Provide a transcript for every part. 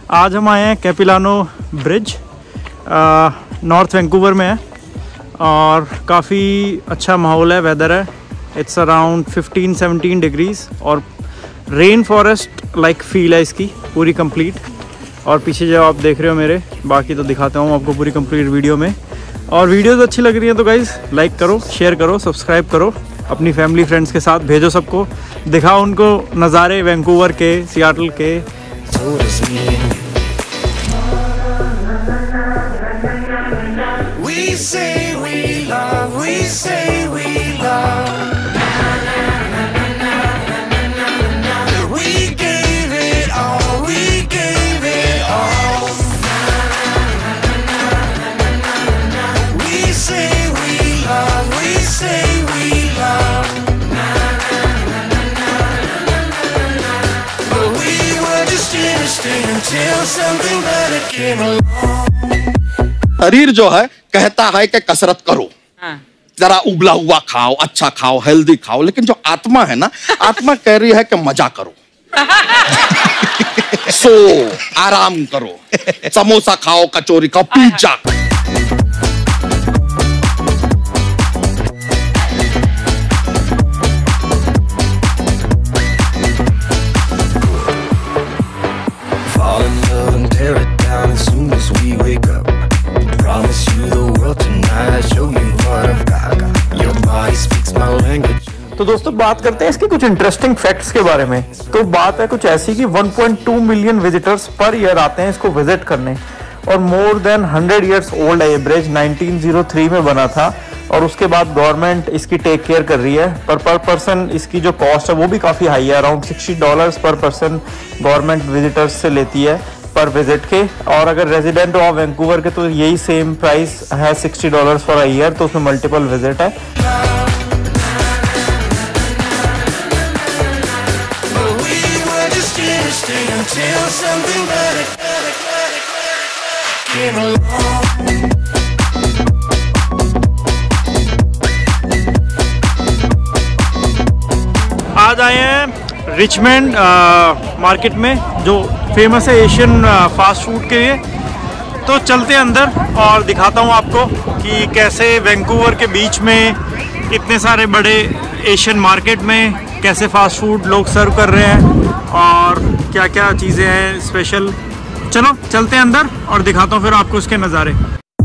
आज हम आए हैं कैपिलानो ब्रिज, नॉर्थ वैंकूवर में है और काफ़ी अच्छा माहौल है, वेदर है। इट्स अराउंड 15-17 डिग्रीज़ और रेन फॉरेस्ट लाइक फील है इसकी पूरी कंप्लीट। और पीछे जो आप देख रहे हो मेरे, बाकी तो दिखाता हूँ आपको पूरी कंप्लीट वीडियो में। और वीडियोस अच्छी लग रही है तो गाइज़ लाइक करो, शेयर करो, सब्सक्राइब करो, अपनी फैमिली फ्रेंड्स के साथ भेजो सबको, दिखाओ उनको नज़ारे वैंकूवर के, सियाटल के। शरीर जो है कहता है कि कसरत करो, जरा उबला हुआ खाओ, अच्छा खाओ, हेल्दी खाओ, लेकिन जो आत्मा है ना, आत्मा कह रही है कि मजा करो, सो आराम करो, समोसा खाओ, कचौरी खाओ, पिज्जा। तो दोस्तों बात करते हैं इसके कुछ इंटरेस्टिंग फैक्ट्स के बारे में। तो बात है कुछ ऐसी कि 1.2 मिलियन विजिटर्स पर ईयर आते हैं इसको विजिट करने और मोर देन 100 इयर्स ओल्ड है ये ब्रिज। 1903 में बना था और उसके बाद गवर्नमेंट इसकी टेक केयर कर रही है। पर पर्सन इसकी जो कॉस्ट है वो भी काफ़ी हाई है, अराउंड $60 पर पर्सन गवर्नमेंट विजिटर्स से लेती है पर विजिट के। और अगर रेजिडेंट हो आप वैंकूवर के तो यही सेम प्राइस है, $60 फॉर अ ईयर, तो उसमें मल्टीपल विजिट है। आज आए हैं रिचमंड मार्केट में जो फेमस है एशियन फास्ट फूड के लिए। तो चलते हैं अंदर और दिखाता हूँ आपको कि कैसे वैंकूवर के बीच में इतने सारे बड़े एशियन मार्केट में कैसे फास्ट फूड लोग सर्व कर रहे हैं और क्या क्या चीज़ें हैं स्पेशल। चलो चलते हैं अंदर और दिखाता हूँ फिर आपको उसके नज़ारे।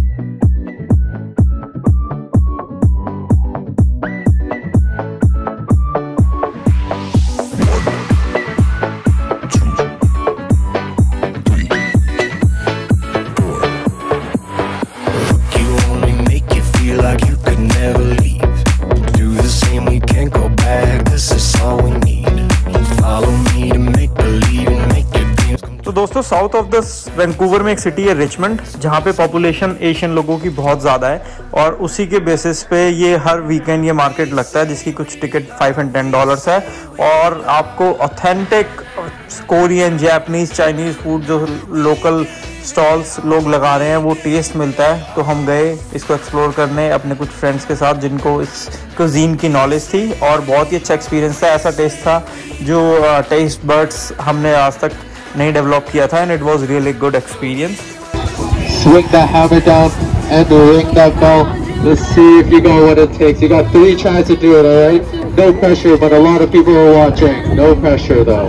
तो दोस्तों साउथ ऑफ द वैंकूवर में एक सिटी है रिचमंड, जहाँ पे पॉपुलेशन एशियन लोगों की बहुत ज़्यादा है और उसी के बेसिस पे ये हर वीकेंड ये मार्केट लगता है जिसकी कुछ टिकट $5 and $10 है। और आपको authentic Korean, Japanese, Chinese food जो लोकल स्टॉल्स लोग लगा रहे हैं वो टेस्ट मिलता है। तो हम गए इसको एक्सप्लोर करने अपने कुछ फ्रेंड्स के साथ जिनको इस कुजीन की नॉलेज थी और बहुत ही अच्छा एक्सपीरियंस था। ऐसा टेस्ट था जो टेस्ट बड्स हमने आज तक नहीं डेवलप किया था and it was really good experience. Swing that hammer down and ring that bell. Let's see if you got what it takes. You got 3 tries to do it, all right? No pressure, but a lot of people are watching. No pressure though.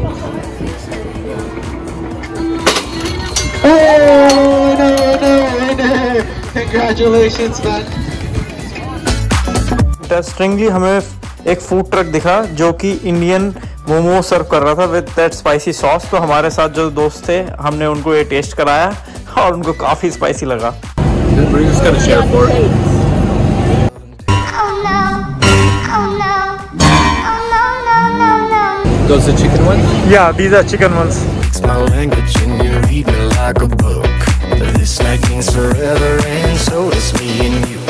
Oh no! Congratulations, man. Interestingly हमें एक food truck दिखा जो कि Indian momo सर्व कर रहा था with that spicy sauce. तो हमारे साथ जो दोस्त थे हमने उनको ये टेस्ट कराया और उनको काफ़ी स्पाइसी लगा। Those are chicken ones? Yeah, these are chicken ones. My language and you read me like a book. This night means forever and so does me and you.